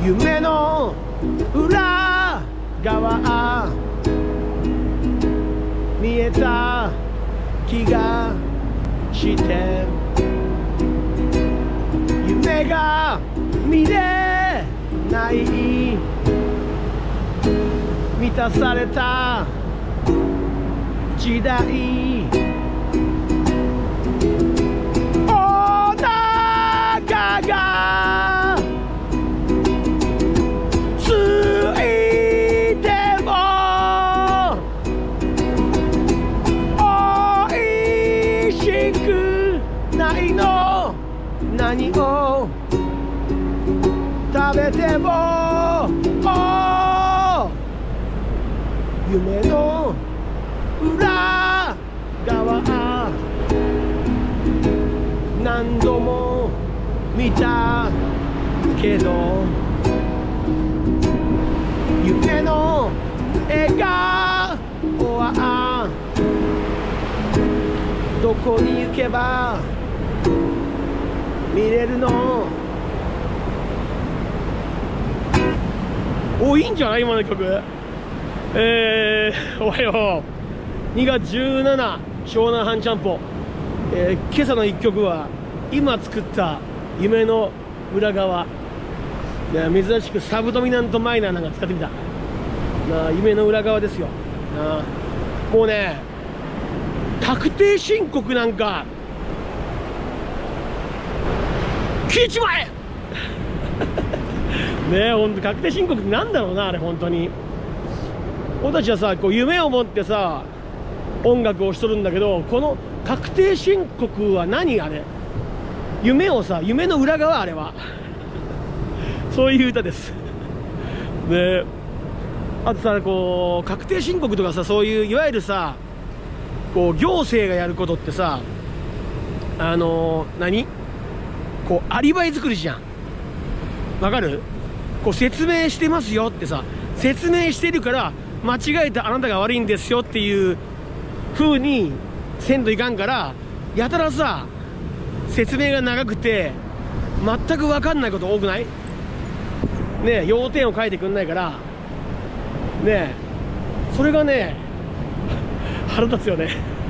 夢の裏側見えた気がして夢が見れない満たされた時代お腹がついてもおいしくないの何を食べても夢の裏側何度も見たけど夢の笑顔はどこに行けば見れるの。お、いいんじゃない今の曲。おはよう。2月17湘南半ちゃんぽ。今朝の1曲は今作った夢の裏側。珍しくサブドミナントマイナーなんか使ってみた。夢の裏側ですよ。もうね、確定申告なんか聞いちまえねえ、ほんと確定申告ってなんだろうな、あれ本当に。俺たちはさ、こう夢を持ってさ音楽をしとるんだけど、この確定申告は何あれ。夢をさ、夢の裏側あれはそういう歌ですで、あとさ、こう確定申告とかさ、そういういわゆるさ、こう行政がやることってさ、何こうアリバイ作りじゃん。わかる？こう説明してますよってさ、説明してるから間違えたあなたが悪いんですよっていう風にせんといかんから、やたらさ説明が長くて全く分かんないこと多くない？ねえ、要点を書いてくんないからねえ、それがね腹立つよね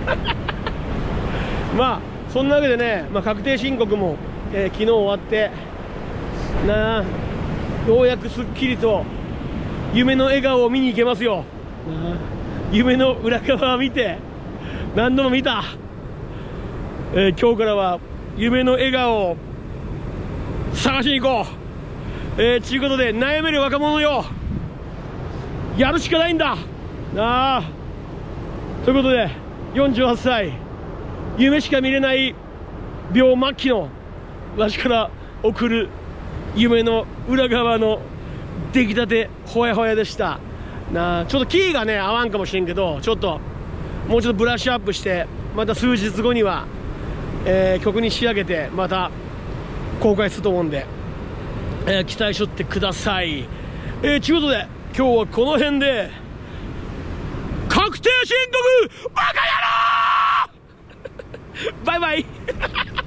まあそんなわけでね、確定申告も、昨日終わってなあ、ようやくすっきりと夢の笑顔を見に行けますよ。夢の裏側を見て何度も見た。今日からは夢の笑顔を探しに行こう。ちゅうことで、悩める若者よ、やるしかないんだなあ。ということで、48歳夢しか見れない病末期のわしから送る夢の裏側の出来たてほやほやでしたなあ。ちょっとキーがね合わんかもしれんけど、ちょっともうちょっとブラッシュアップして、また数日後には、曲に仕上げてまた公開すると思うんで、期待しとってください。ちゅうことで今日はこの辺で、確定申告バカ野郎バイバイ